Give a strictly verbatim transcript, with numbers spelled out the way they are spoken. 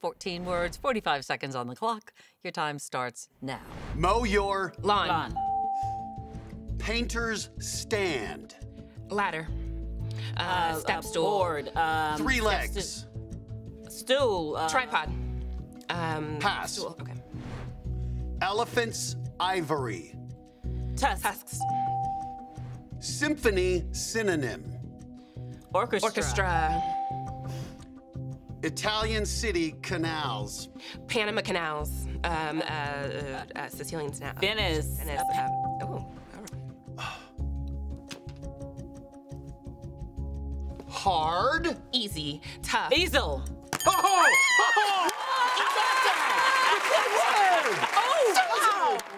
fourteen words, forty-five seconds on the clock. Your time starts now. Mow your Lawn. Lawn. painter's stand. Ladder. Uh, Uh, step uh, stool. Board. Um, Three step legs. stu- Stool. Uh, Tripod. Um, Pass. Stool. Okay. Elephant's ivory. Tusk. Tusks. Symphony synonym. Orchestra. Orchestra. Italian city canals. Panama Canals. Um, uh, uh, uh, Sicilian Canals. Venice. Venice. Um, oh. Hard. Easy. Tough. Easel. Oh! Oh! You got that! Good word! Oh, wow.